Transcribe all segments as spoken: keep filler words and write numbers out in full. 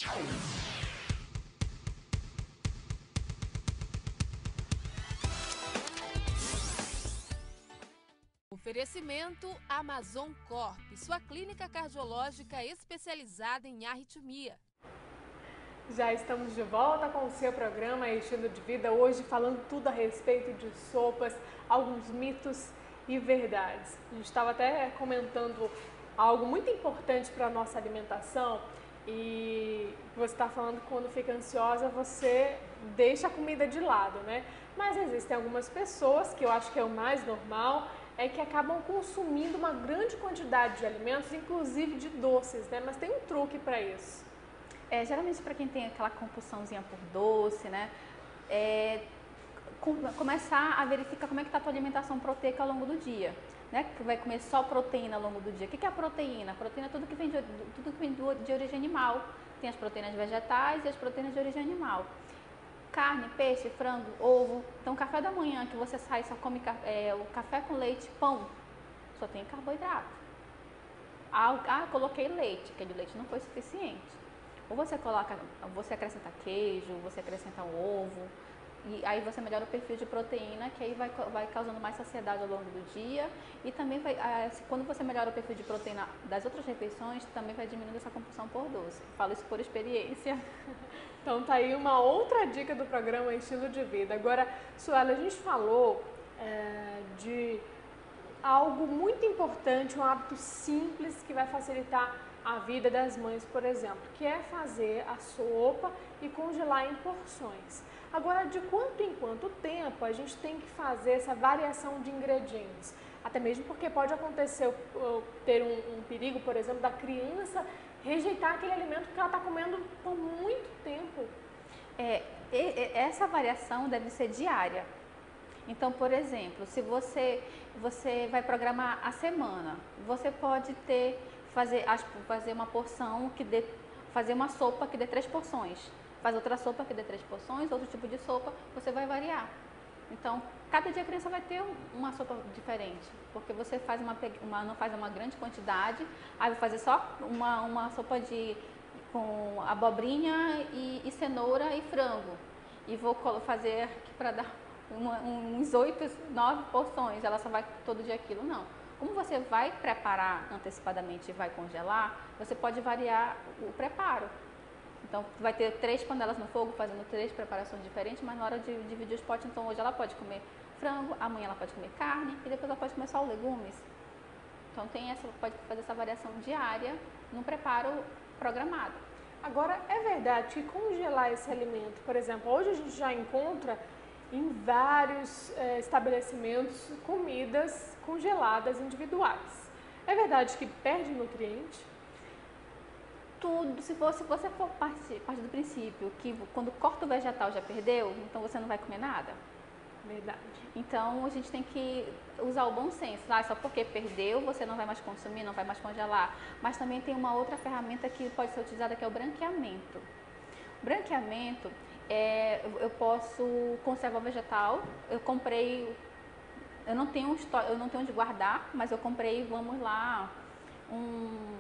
Oferecimento Amazon Corp, sua clínica cardiológica especializada em arritmia. Já estamos de volta com o seu programa Estilo de Vida, hoje falando tudo a respeito de sopas, alguns mitos e verdades. A gente estava até comentando algo muito importante para a nossa alimentação e você está falando que quando fica ansiosa você deixa a comida de lado, né? Mas existem algumas pessoas, que eu acho que é o mais normal, é que acabam consumindo uma grande quantidade de alimentos, inclusive de doces, né? Mas tem um truque para isso. É, geralmente para quem tem aquela compulsãozinha por doce, né? É, com, começar a verificar como é que está a tua alimentação proteica ao longo do dia, né? Que vai comer só proteína ao longo do dia. O que, que é a proteína? A proteína é tudo que vem de, tudo que vem de origem animal. Tem as proteínas vegetais e as proteínas de origem animal. Carne, peixe, frango, ovo. Então, café da manhã que você sai só come é, o café com leite, pão, só tem carboidrato. Ah, ah, coloquei leite, aquele leite não foi suficiente. Ou você coloca, você acrescenta queijo, você acrescenta um ovo, e aí você melhora o perfil de proteína, que aí vai, vai causando mais saciedade ao longo do dia. E também vai, quando você melhora o perfil de proteína das outras refeições, também vai diminuindo essa compulsão por doce. Falo isso por experiência. Então tá aí uma outra dica do programa Estilo de Vida. Agora, Suela, a gente falou é, de algo muito importante, um hábito simples que vai facilitar a vida das mães, por exemplo, que é fazer a sopa e congelar em porções. Agora, de quanto em quanto tempo a gente tem que fazer essa variação de ingredientes? Até mesmo porque pode acontecer ter um, um perigo, por exemplo, da criança rejeitar aquele alimento que ela está comendo por muito tempo. É, essa variação deve ser diária. Então, por exemplo, se você, você vai programar a semana, você pode ter, fazer, fazer uma porção que dê, fazer uma sopa que dê três porções, faz outra sopa que dê três porções, outro tipo de sopa, você vai variar. Então, cada dia a criança vai ter uma sopa diferente, porque você faz uma, uma, não faz uma grande quantidade, aí vai fazer só uma, uma sopa de, com abobrinha e, e cenoura e frango, e vou fazer aqui para dar uma, uns oito, nove porções, ela só vai todo dia aquilo, não. Como você vai preparar antecipadamente e vai congelar, você pode variar o preparo. Então, vai ter três panelas no fogo, fazendo três preparações diferentes, mas na hora de dividir os potes, então hoje ela pode comer frango, amanhã ela pode comer carne e depois ela pode comer só legumes. Então, tem essa, pode fazer essa variação diária no preparo programado. Agora, é verdade que congelar esse alimento, por exemplo, hoje a gente já encontra em vários é, estabelecimentos comidas congeladas individuais. É verdade que perde nutriente? Tudo, se você, se você for partir, partir do princípio que quando corta o vegetal já perdeu, então você não vai comer nada. Verdade. Então a gente tem que usar o bom senso. Ah, só porque perdeu, você não vai mais consumir, não vai mais congelar. Mas também tem uma outra ferramenta que pode ser utilizada, que é o branqueamento. O branqueamento, é, eu posso conservar o vegetal. Eu comprei, eu não tenho, eu não tenho onde guardar, mas eu comprei, vamos lá, um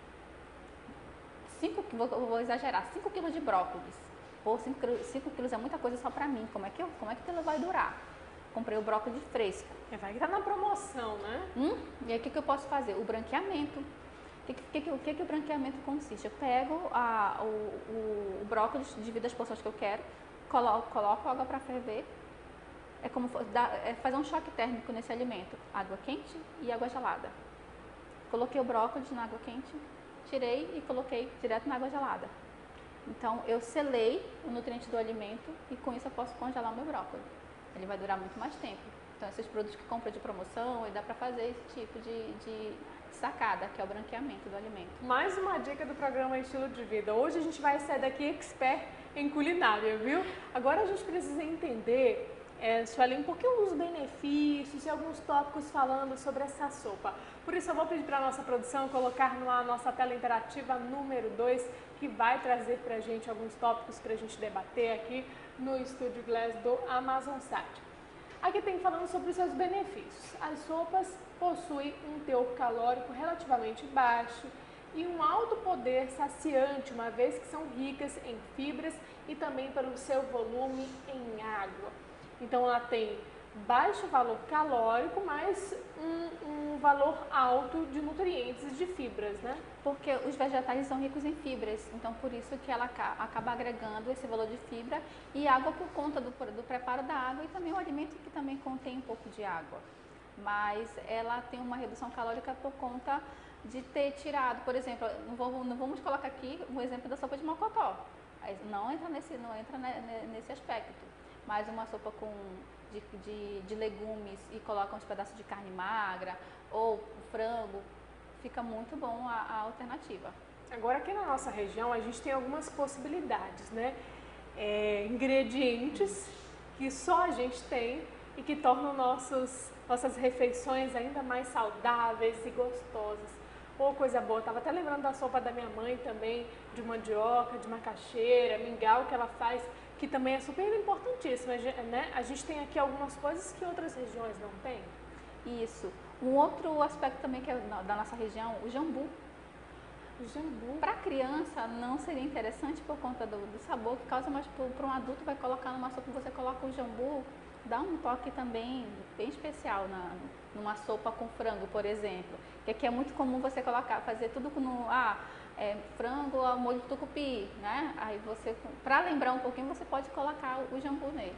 cinco, vou, vou exagerar, cinco quilos de brócolis. Pô, cinco quilos é muita coisa só pra mim, como é que, eu, como é que aquilo vai durar? Comprei o brócolis fresco. É, vai que tá na promoção, né? Hum? E aí o que, que eu posso fazer? O branqueamento. O que, que, que, que, que o branqueamento consiste? Eu pego a, o, o, o brócolis, divido as porções que eu quero, coloco, coloco água pra ferver. É como dá, é fazer um choque térmico nesse alimento. Água quente e água gelada. Coloquei o brócolis na água quente, tirei e coloquei direto na água gelada. Então, eu selei o nutriente do alimento e com isso eu posso congelar o meu brócolis. Ele vai durar muito mais tempo. Então, esses produtos que compra de promoção, dá para fazer esse tipo de, de sacada, que é o branqueamento do alimento. Mais uma dica do programa Estilo de Vida. Hoje a gente vai sair daqui expert em culinária, viu? Agora a gente precisa entender, é, Sueli, um pouquinho dos benefícios e alguns tópicos falando sobre essa sopa. Por isso eu vou pedir para a nossa produção colocar na nossa tela interativa número dois, que vai trazer para a gente alguns tópicos para a gente debater aqui no Estúdio Glass do Amazon Site. Aqui tem falando sobre os seus benefícios. As sopas possuem um teor calórico relativamente baixo e um alto poder saciante, uma vez que são ricas em fibras e também pelo seu volume em água. Então ela tem baixo valor calórico, mas um, um valor alto de nutrientes e de fibras, né? Porque os vegetais são ricos em fibras, então por isso que ela acaba agregando esse valor de fibra e água por conta do, do preparo da água e também um alimento que também contém um pouco de água. Mas ela tem uma redução calórica por conta de ter tirado, por exemplo, não, vou, não vamos colocar aqui um exemplo da sopa de mocotó, não entra nesse, não entra nesse aspecto, mas uma sopa com De, de, de legumes e coloca uns pedaços de carne magra ou frango, fica muito bom a, a alternativa. Agora aqui na nossa região a gente tem algumas possibilidades, né? É, ingredientes que só a gente tem e que tornam nossos, nossas refeições ainda mais saudáveis e gostosas. Ô, coisa boa, tava até lembrando da sopa da minha mãe também, de mandioca, de macaxeira, mingau que ela faz, que também é super importantíssima, né? A gente tem aqui algumas coisas que outras regiões não têm. Isso. Um outro aspecto também que é da nossa região, o jambu. O jambu. Para criança não seria interessante por conta do, do sabor que causa, mas para um adulto vai colocar numa sopa, você coloca o jambu, dá um toque também bem especial na, numa sopa com frango, por exemplo. Que aqui é muito comum você colocar, fazer tudo no... Ah, É, frango ao molho de tucupi, né? Aí você, para lembrar um pouquinho, você pode colocar o jambu nele.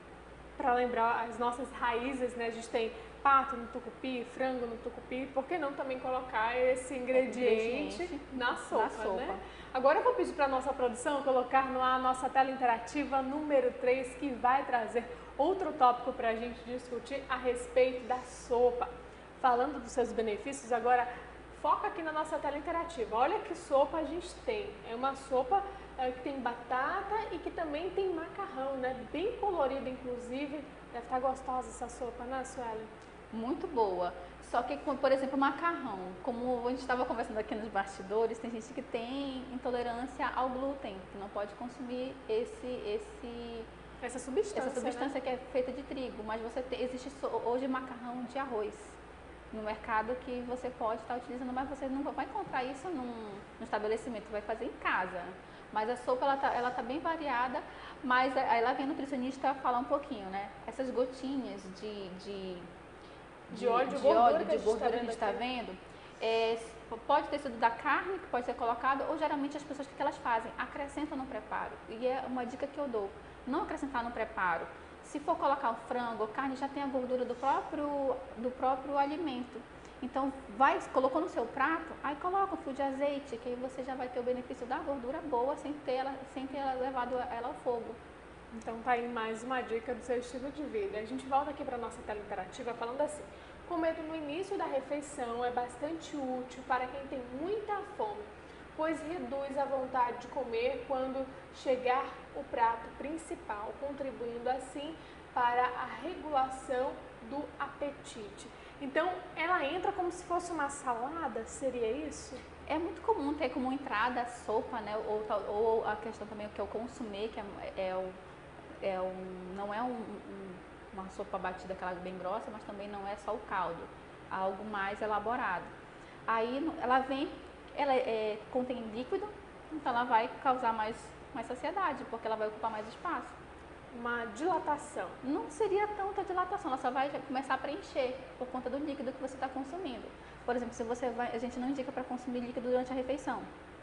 Para lembrar as nossas raízes, né? A gente tem pato no tucupi, frango no tucupi, por que não também colocar esse ingrediente, ingrediente na, sopa, na sopa, né? Agora eu vou pedir para a nossa produção colocar no ar a nossa tela interativa número três, que vai trazer outro tópico para a gente discutir a respeito da sopa. Falando dos seus benefícios, agora foca aqui na nossa tela interativa. Olha que sopa a gente tem. É uma sopa é, que tem batata e que também tem macarrão, né? Bem colorida, inclusive. Deve estar gostosa essa sopa, né, Sueli? Muito boa. Só que, por exemplo, macarrão. Como a gente estava conversando aqui nos bastidores, tem gente que tem intolerância ao glúten, que não pode consumir esse... esse essa substância, essa substância, né? Que é feita de trigo. Mas você tem, existe hoje macarrão de arroz no mercado que você pode estar utilizando, mas você não vai encontrar isso num, num estabelecimento, vai fazer em casa. Mas a sopa, ela tá, ela tá bem variada, mas aí lá vem o nutricionista falar um pouquinho, né? Essas gotinhas de, de, de, de óleo, de, de gordura, óleo, de gordura que a gente está vendo, é, pode ter sido da carne, que pode ser colocado, ou geralmente as pessoas, o que elas fazem? Acrescentam no preparo. E é uma dica que eu dou, não acrescentar no preparo. Se for colocar o frango ou carne, já tem a gordura do próprio, do próprio alimento. Então, vai, colocou no seu prato, aí coloca um fio de azeite, que aí você já vai ter o benefício da gordura boa, sem ter, ela, sem ter levado ela ao fogo. Então, tá aí mais uma dica do seu estilo de vida. A gente volta aqui para a nossa tela interativa falando assim: comer no início da refeição é bastante útil para quem tem muita fome, pois reduz a vontade de comer quando chegar o prato principal, contribuindo assim para a regulação do apetite. Então, ela entra como se fosse uma salada, seria isso? É muito comum ter como entrada a sopa, né? Ou, ou a questão também que é o consumê, que é, é, o, é um, não é um, um, uma sopa batida, aquela bem grossa, mas também não é só o caldo, algo mais elaborado. Aí ela vem, ela é, contém líquido, então ela vai causar mais, mais saciedade, porque ela vai ocupar mais espaço. Uma dilatação. Não seria tanta dilatação, ela só vai começar a preencher por conta do líquido que você está consumindo. Por exemplo, se você vai, a gente não indica para consumir líquido durante a refeição,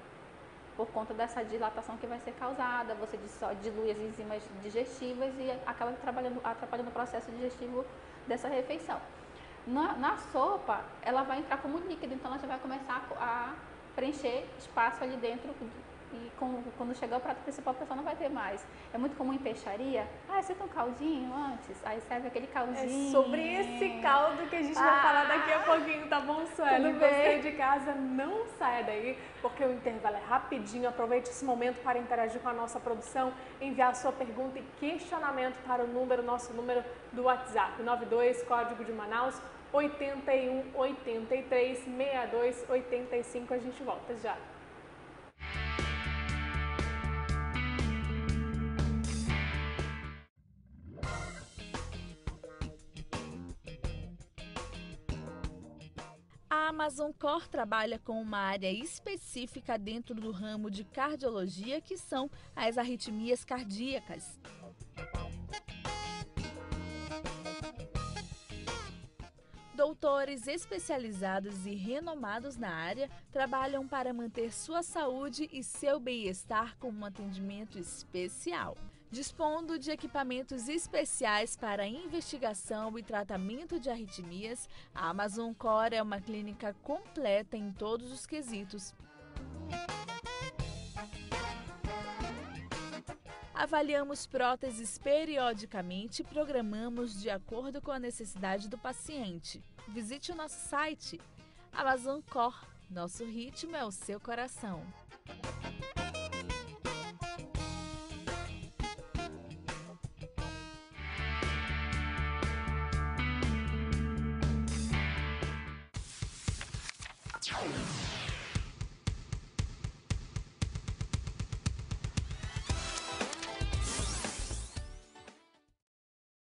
por conta dessa dilatação que vai ser causada, você dilui as enzimas digestivas e acaba trabalhando, atrapalhando o processo digestivo dessa refeição. Na, na sopa, ela vai entrar como líquido, então ela já vai começar a preencher espaço ali dentro e com, quando chegar o prato principal a pessoa não vai ter mais. É muito comum em peixaria, ah, você tem um caldinho antes, aí serve aquele caldinho. É sobre esse caldo que a gente ah, vai falar daqui a pouquinho, tá bom, Sueli? Você de casa não saia daí, porque o intervalo é rapidinho. Aproveite esse momento para interagir com a nossa produção, enviar a sua pergunta e questionamento para o número, nosso número do WhatsApp, nove dois, código de Manaus, oito um oito três, seis dois oito cinco. A gente volta já. A Amazon Cor trabalha com uma área específica dentro do ramo de cardiologia, que são as arritmias cardíacas. Doutores especializados e renomados na área trabalham para manter sua saúde e seu bem-estar com um atendimento especial. Dispondo de equipamentos especiais para investigação e tratamento de arritmias, a Amazon Cor é uma clínica completa em todos os quesitos. Avaliamos próteses periodicamente e programamos de acordo com a necessidade do paciente. Visite o nosso site Amazon Cor. Nosso ritmo é o seu coração.